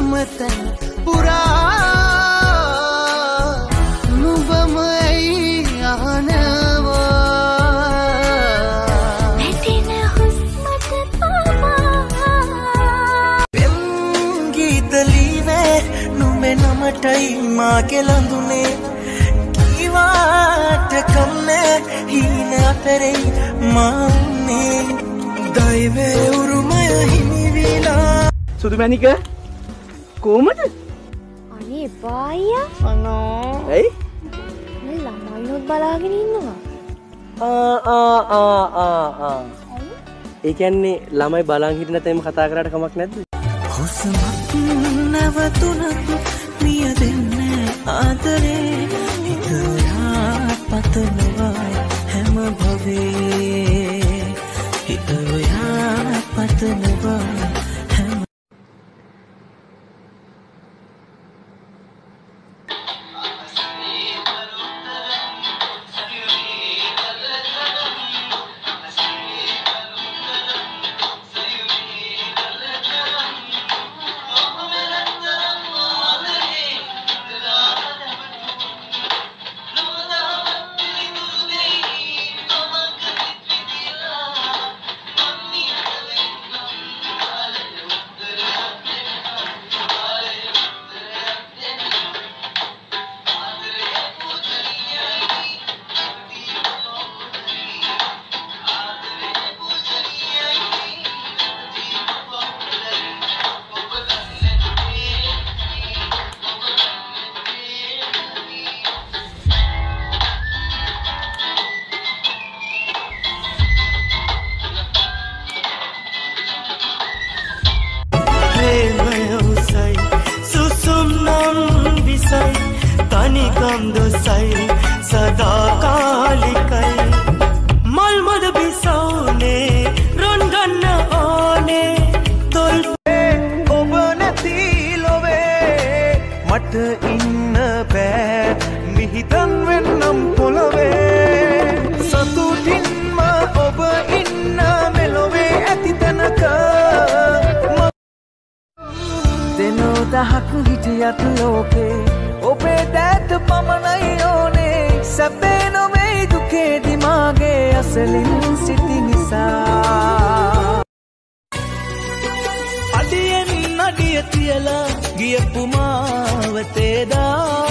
හැමතැන පුරා නුඹමයි අහනවා වැටෙන හුස්මට පවා පෙම් ගීත ලීවේ නුඹේ නමටයි මාගේ ලඳුනේ කිවාට කන්නේ හීන අතරේ මාන්නේ දෛවේ උරුමය හිමිවිලා සුදු මැණික කොහමද? අනේ එපා අයියා. අනෝ. ඇයි? මේ ළමයිනොත් බලාගෙන ඉන්නවා. ඒ කියන්නේ ළමයි බලන් හිටින නැත්නම් කතා කරාට කමක් නැද්ද? හුස්මක් නැවතුනත් මිය දෙන්නේ ආදරේ හිතලා පතනවා හැම භවේ හිතලා පතනවා ඉන්න බෑ මිහිදන් වෙන්නම් පොළවේ සතුටින්ම ඔබ ඉන්න මෙලොවේ ඇති තැනක දෙනෝ දහක් හිටියත් ලෝකේ ඔබේ දෑත පමණයි ඕනේ සැපේ නොවේ දුකේ දිමාගේ අසලින් සිටි නිසා අඩියෙන් අඩිය තියලා ගියපු මාවතේ දා